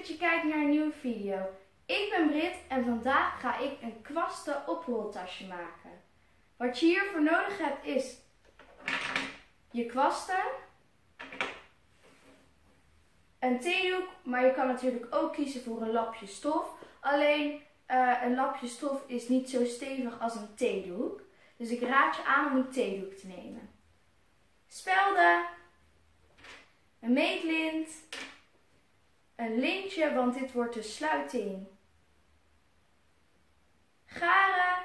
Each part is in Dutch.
dat je kijkt naar een nieuwe video. Ik ben Britt en vandaag ga ik een kwasten oproltasje maken. Wat je hiervoor nodig hebt is je kwasten, een theedoek, maar je kan natuurlijk ook kiezen voor een lapje stof. Alleen een lapje stof is niet zo stevig als een theedoek. Dus ik raad je aan om een theedoek te nemen. Spelden, een meetlint, een lintje, want dit wordt de sluiting, garen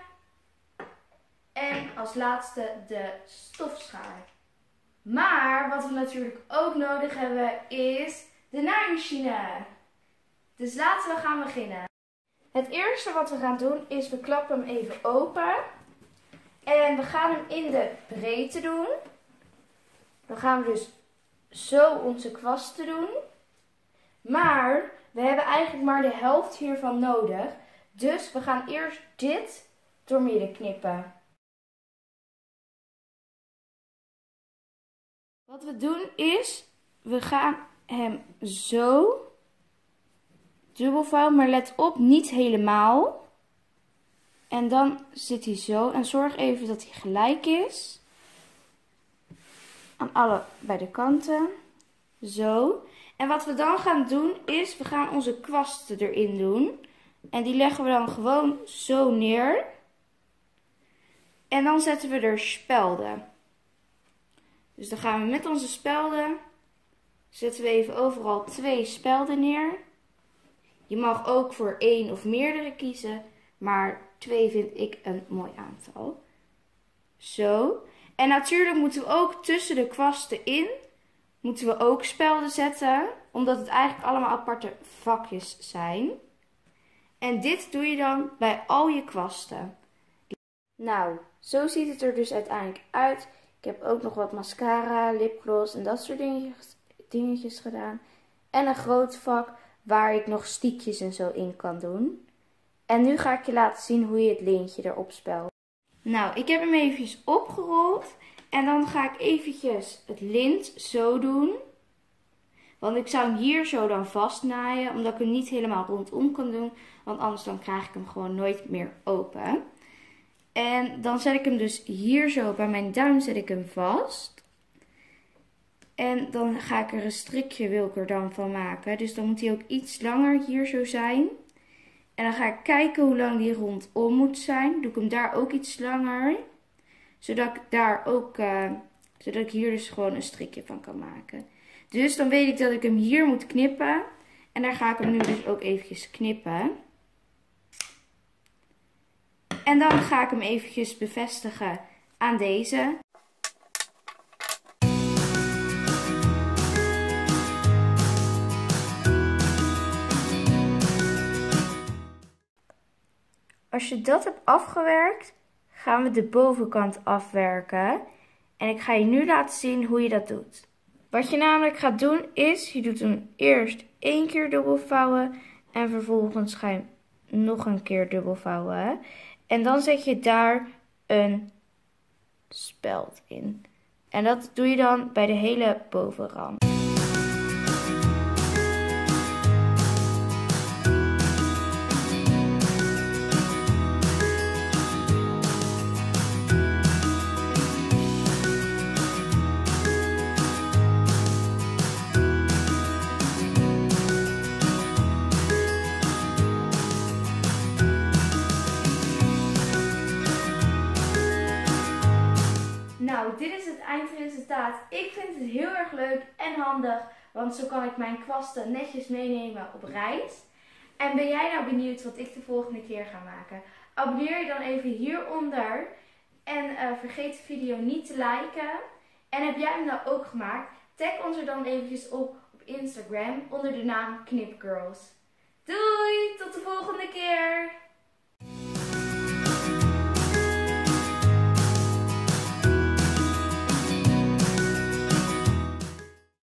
en als laatste de stofschaar. Maar wat we natuurlijk ook nodig hebben is de naaimachine. Dus laten we gaan beginnen. Het eerste wat we gaan doen is we klappen hem even open. En we gaan hem in de breedte doen. Dan gaan we dus zo onze kwasten doen. Maar we hebben eigenlijk maar de helft hiervan nodig. Dus we gaan eerst dit doormidden knippen. Wat we doen is, we gaan hem zo dubbel vouwen, maar let op, niet helemaal. En dan zit hij zo. En zorg even dat hij gelijk is. Aan bij de kanten. Zo. En wat we dan gaan doen is, we gaan onze kwasten erin doen. En die leggen we dan gewoon zo neer. En dan zetten we er spelden. Dus dan gaan we met onze spelden, zetten we even overal 2 spelden neer. Je mag ook voor 1 of meerdere kiezen, maar 2 vind ik een mooi aantal. Zo. En natuurlijk moeten we ook tussen de kwasten in, moeten we ook spelden zetten, omdat het eigenlijk allemaal aparte vakjes zijn. En dit doe je dan bij al je kwasten. Nou, zo ziet het er dus uiteindelijk uit. Ik heb ook nog wat mascara, lipgloss en dat soort dingetjes gedaan. En een groot vak waar ik nog stiekjes en zo in kan doen. En nu ga ik je laten zien hoe je het lintje erop spelt. Nou, ik heb hem eventjes opgerold. En dan ga ik eventjes het lint zo doen. Want ik zou hem hier zo dan vastnaaien. Omdat ik hem niet helemaal rondom kan doen. Want anders dan krijg ik hem gewoon nooit meer open. En dan zet ik hem dus hier zo, bij mijn duim zet ik hem vast. En dan ga ik er een strikje, wil ik er dan van maken. Dus dan moet hij ook iets langer hier zo zijn. En dan ga ik kijken hoe lang die rondom moet zijn. Doe ik hem daar ook iets langer. Zodat ik daar ook, zodat ik hier dus gewoon een strikje van kan maken. Dus dan weet ik dat ik hem hier moet knippen. En daar ga ik hem nu dus ook eventjes knippen. En dan ga ik hem eventjes bevestigen aan deze. Als je dat hebt afgewerkt, gaan we de bovenkant afwerken. En ik ga je nu laten zien hoe je dat doet. Wat je namelijk gaat doen is, je doet hem eerst 1 keer dubbel vouwen. En vervolgens ga je hem nog een keer dubbel vouwen. En dan zet je daar een speld in. En dat doe je dan bij de hele bovenrand. Nou, dit is het eindresultaat. Ik vind het heel erg leuk en handig, want zo kan ik mijn kwasten netjes meenemen op reis. En ben jij nou benieuwd wat ik de volgende keer ga maken? Abonneer je dan even hieronder en vergeet de video niet te liken. En heb jij hem nou ook gemaakt? Tag ons er dan eventjes op Instagram onder de naam KNIPgirls. Doei, tot de volgende keer!